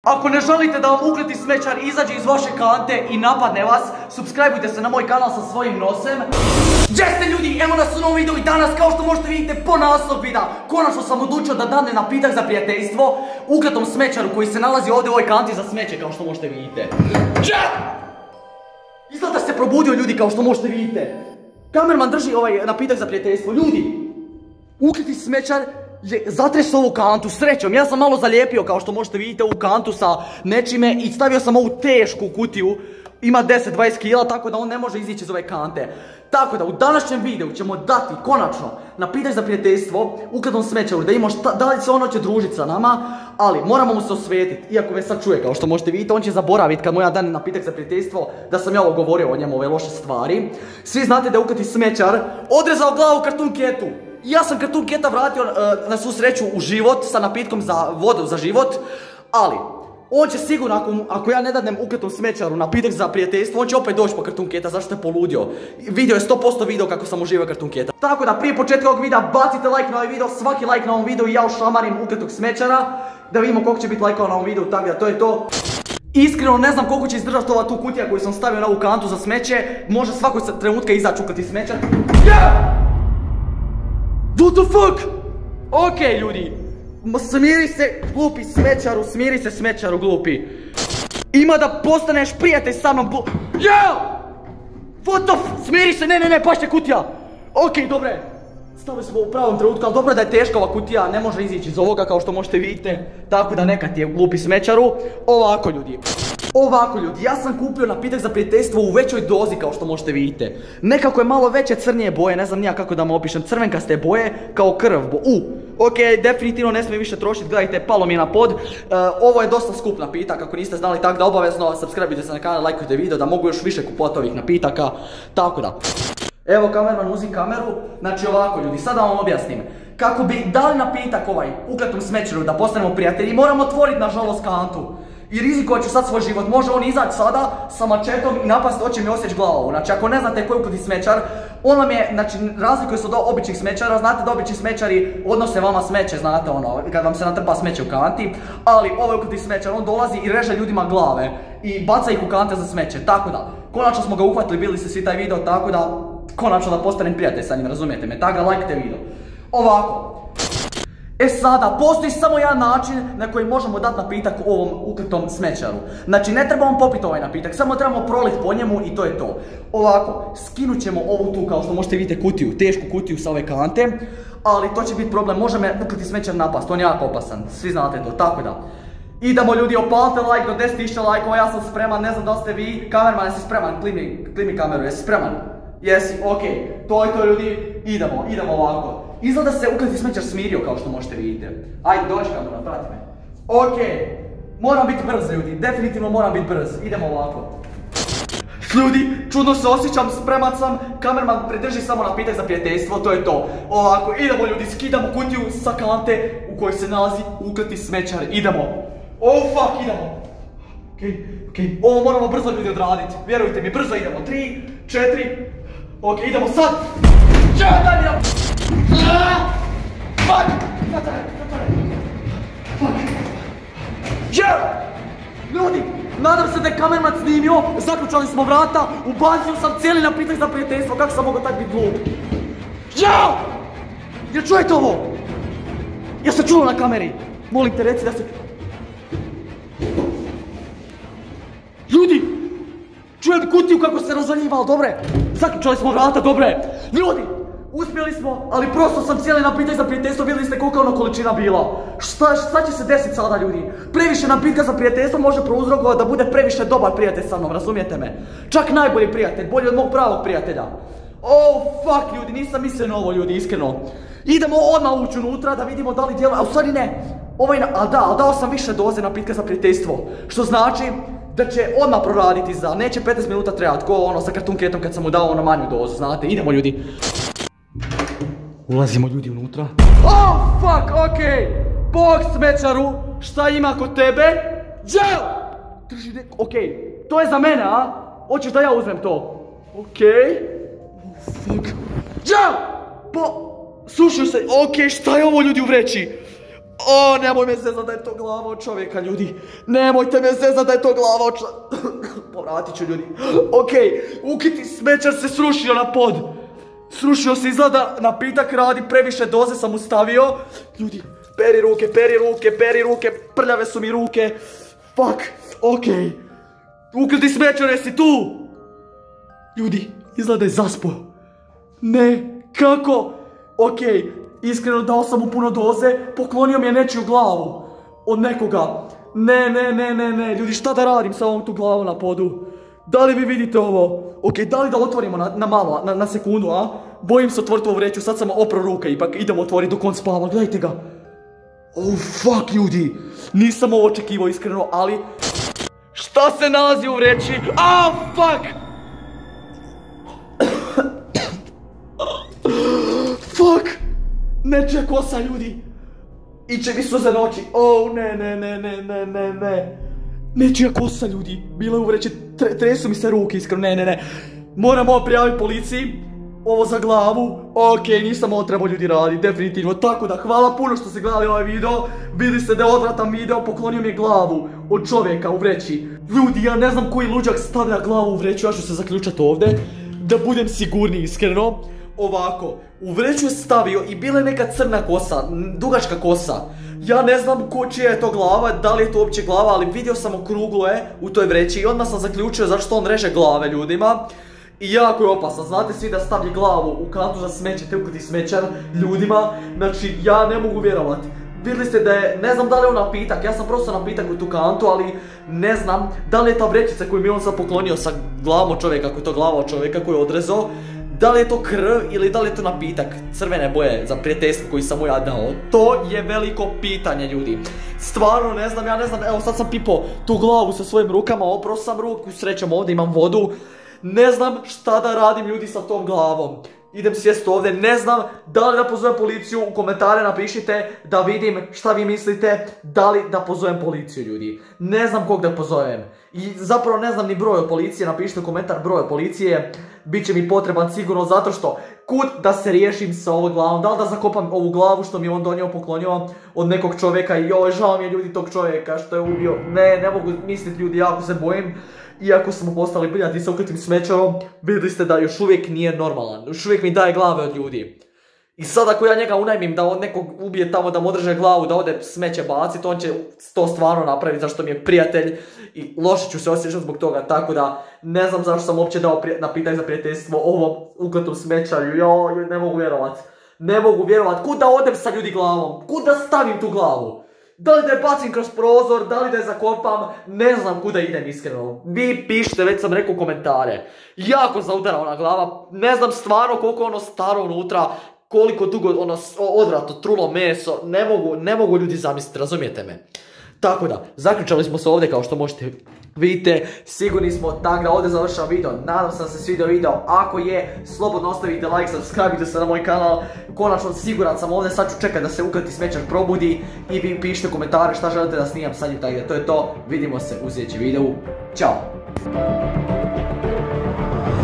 Ako ne želite da vam ukleti smećar izađe iz vaše kante i napadne vas, subscribeujte se na moj kanal sa svojim nosem. Gdje ste ljudi? Evo nas u novom videu i danas, kao što možete vidite po naslov videa, konačno sam odlučio da dadnem napitak za prijateljstvo ukletom smećaru koji se nalazi ovdje u ovoj kanti za smeće, kao što možete vidite. Izgleda se probudio ljudi, kao što možete vidite. Kamerman drži ovaj napitak za prijateljstvo. Ljudi, ukleti smećar je zatresao ovu kantu, srećom, ja sam malo zalijepio kao što možete vidjeti ovu kantu sa nečime i stavio sam ovu tešku kutiju, ima 10-20 kila, tako da on ne može izići iz ove kante. Tako da u današnjem videu ćemo dati konačno napitak za prijateljstvo ukletom smećaru, da imamo da li se ono će družiti sa nama, ali moramo mu se osvetiti, iako me sad čuje kao što možete vidjeti, on će zaboraviti kad mu ja danem napitak za prijateljstvo da sam ja ovo govorio o njemu, ove loše stvari. Svi znate da je ukleti smećar odrezao glavu Cartoon Catu. Ja sam Cartoon Cata vratio na svu sreću u život sa napitkom za vodu za život, ali on će sigurno, ako ja ne dadnem ukletom smećaru napitak za prijateljstvo, on će opet doći po Cartoon Cata, zašto je poludio. Video je 100% video kako sam uživao Cartoon Cata. Tako da prije početka ovog videa bacite like na ovaj video, svaki like na ovom videu i ja ušamarim ukletog smećara, da vidimo koliko će biti lajkova na ovom videu, tako da to je to. Iskreno ne znam koliko će izdržati ova tu kutija koju sam stavio na ovu kantu za smeće, može svakog trenutka izaći ukleti smećar. What the fuck? Okej ljudi, smiri se glupi smećaru, smiri se smećaru glupi. Ima da postaneš prijatelj sa mnom What the f... Smiri se, ne, pašće kutija. Okej, dobre. Stavili smo u pravom trenutku, ali dobro da je teška ova kutija, ne može izići iz ovoga kao što možete vidjeti. Tako da neka ti je glupi smećaru. Ovako ljudi, ja sam kupio napitak za prijateljstvo u većoj dozi kao što možete vidjeti. Nekako je malo veće crnije boje, ne znam nija kako da vam opišem, crvenkaste boje kao krv. Okej, definitivno ne smije više trošiti, gledajte, palo mi je na pod. Ovo je dosta skup napitak, ako niste znali, tako da obavezno subscribeujte se na kanal, lajkujte video da mogu još više kupovati ovih napitaka. Tako da. Evo kamerman, uzim kameru, znači ovako ljudi, sada vam objasnim. Kako bi dali napitak ovaj ukletom smećaru da postanemo prijatelji, moramo otvoriti nažalost kantu. I rizikovat ću sad svoj život, može on izaći sada sa mačetom i napasti, hoće mi osjeći glavu. Znači ako ne znate koji je ukleti smećar, on vam je, znači razlikuje se od običnih smećara, znate da obični smećari odnose vama smeće, znate ono, kad vam se natrpa smeće u kanti, ali ovaj ukleti smećar, on dolazi i reže ljudima glave i baca ih u kante za smeće, tako da, konačno smo ga uhvatili, vidjeli ste svi taj video, tako da, konačno da postanem prijatelj sa njim, razumijete me, tako da lajkite video. Ovako. E sada, postoji samo jedan način na koji možemo dati napitak ovom ukletom smećaru. Znači, ne trebamo popiti ovaj napitak, samo trebamo proliti po njemu i to je to. Ovako, skinut ćemo ovu tu, kao što možete vidjeti, kutiju, tešku kutiju sa ove kante, ali to će biti problem, može me ukleti smećar napast, on je jako opasan, svi znate to, tako da. Idemo ljudi, opalite like do 10.000 lajkova, ja sam spreman, ne znam da li ste vi, kamerman, jesi spreman, klimi kameru, jesi spreman? Jesi, okej, to je to ljudi, idemo ovako. Izgleda se ukleti smećar smirio kao što možete vidjeti. Ajde, dođi kamerman, prati me. Okej, moram biti brz ljudi, definitivno moram biti brz, idemo ovako. Ljudi, čudno se osjećam, spreman sam, kamerman pridrži samo napitak za prijateljstvo, to je to. Ovako, idemo ljudi, skidamo kutiju sa kante u kojoj se nalazi ukleti smećar, idemo. Oh fuck, idemo. Okej, ovo moramo brzo ljudi odraditi, vjerujte mi, brzo idemo, 3, 4, okej, idemo sad. Daj mi na... Fuck! Ljudi, nadam se da je kamerman snimio, zaključali smo vrata, ubacio sam cijeli napitak za prijateljstvo, kako sam mogao tak biti glup? Jel čujete ovo? Ja se čulo na kameri, molim te reci da se... Ljudi, čujem kutiju kako se razvaljivala, dobre, zaključali smo vrata, dobre, ljudi, uspjeli smo, ali prosto sam cijeli napitak za prijateljstvo, vidjeli ste kolika ono količina bila. Šta će se desiti sada ljudi? Previše napitka za prijateljstvo može prouzrokovati da bude previše dobar prijatelj sa mnom, razumijete me? Čak najbolji prijatelj, bolji od mog pravog prijatelja. Oh fuck ljudi, nisam mislio na ovo ljudi, iskreno. Idemo odmah ući unutra da vidimo da li djeluje, a u stvari ne. Ali dao sam više doze napitka za prijateljstvo, što znači da će odmah proraditi neće 15 minuta trebati, ko ono sa Cartoon Catom kad sam mu dao ono manju dozu, znate, idemo ljudi. Ulazimo ljudi unutra. Oh fuck, okej, bog smećaru, šta ima kod tebe? Drži neko, okej, to je za mene, a? Hoćeš da ja uzmem to? Okej. Oh fuck. Sušio se, okej, šta je ovo ljudi u vreći? O, nemoj me zezat da je to glava od čovjeka, ljudi. Nemojte me zezat da je to glava od čovjeka. Povratit ću, ljudi. Okej, ukiti smećar se srušio na pod. Srušio se, izgleda, napitak radi, previše doze sam mu stavio. Ljudi, peri ruke, peri ruke, peri ruke, prljave su mi ruke. Fuck, okej. Ukriti smećar, jesi tu? Ljudi, izgleda je zaspao. Ne, kako? Okej, iskreno dao sam mu puno doze, poklonio mi je nečiju glavu. Od nekoga. Ne, ljudi, šta da radim sa ovom tu glavom na podu? Da li vi vidite ovo? Okej, da li da otvorimo na malo, na sekundu, a? Bojim se otvoriti ovu vreću, sad sam oprao ruke, ipak idemo otvoriti dok on spava, gledajte ga. Oh, fuck, ljudi. Nisam ovo očekivao, iskreno, ali... Šta se nalazi u vreći? Ah, fuck! Fuck! Nečija kosa, ljudi! Iće mi suze na oči. Oh, ne. Nečija kosa, ljudi. Bila je u vreći, tresu mi se ruke, iskreno, ne. Moram ovo prijaviti policiji. Ovo za glavu. Okej, nisam ovo trebao, ljudi, raditi, definitivno. Tako da, hvala puno što ste gledali ovaj video. Vidjeli ste da je odvratan video, poklonio mi je glavu od čovjeka u vreći. Ljudi, ja ne znam koji luđak stavlja glavu u vreću, ja ću se zaključati ovdje. Da budem sigurniji, iskreno. Ovako, u vreću je stavio i bila je neka crna kosa, dugačka kosa. Ja ne znam čija je to glava, da li je to uopće glava, ali vidio sam okrugle u toj vreći i odmah sam zaključio zašto on reže glave ljudima. I jako je opasno, znate svi da stavlja glavu u kantu za smeće, te ukriti smećar ljudima. Znači, ja ne mogu vjerovati. Vidjeli ste da je, ne znam da li je on napitak, ja sam prosto napitak u tu kantu, ali ne znam da li je ta vrećica koju mi on sad poklonio sa glavom od čovjeka, ako je to glava od čovjeka koju je odrezao, da li je to krv ili da li je to napitak crvene boje za prijateljstvo koji sam mu ja dao. To je veliko pitanje, ljudi. Stvarno ne znam, ja ne znam, evo sad sam pipao tu glavu sa svojim rukama, oprao sam ruku, srećom ovdje imam vodu. Ne znam šta da radim, ljudi, sa tom glavom. Idem sjest ovdje, ne znam da li da pozovem policiju, u komentare napišite da vidim šta vi mislite, da li da pozovem policiju, ljudi. Ne znam kog da pozovem. I zapravo ne znam ni broj od policije, napišite u komentar broj od policije. Biće mi potreban sigurno zato što kud da se riješim sa ovom glavom, da li da zakopam ovu glavu što mi je on donio, poklonio od nekog čovjeka i joj, žao mi je, ljudi, tog čovjeka što je ubio. Ne mogu misliti, ljudi, jako se bojim. Iako smo postali prijatelji sa ukritim smećarom, vidjeli ste da još uvijek nije normalan. Još uvijek mi daje glave od ljudi. I sad ako ja njega unajmim da on nekog ubije tamo, da mu održe glavu, da ode smeće bacit, on će to stvarno napraviti zašto mi je prijatelj i loše ću se osjećati zbog toga. Tako da ne znam zašto sam uopće dao napitak za prijateljstvo ovom ukritom smećarju. Joj, ne mogu vjerovat. Ne mogu vjerovat. Kud da odem sa ljudi glavom? Kud da stavim tu glavu? Da li da je bacim kroz prozor, da li da je zakopam, ne znam kuda idem, iskreno. Vi pišite, već sam rekao, komentare. Jako zaudara ona glava, ne znam stvarno koliko ono staro unutra, koliko dugo ono odvratno trulo meso, ne mogu ljudi zamisliti, razumijete me. Tako da, zaključali smo se ovdje kao što možete vidite, sigurni smo, tako da ovdje završavam video, nadam se da se svidio video, ako je, slobodno ostavite like, subscribe se na moj kanal, konačno siguran sam ovdje, sad ću čekati da se ukriti smećar probudi i vi pišite komentare šta želite da snimam sa njim, tako da to je to, vidimo se u sljedećem videu, ćao!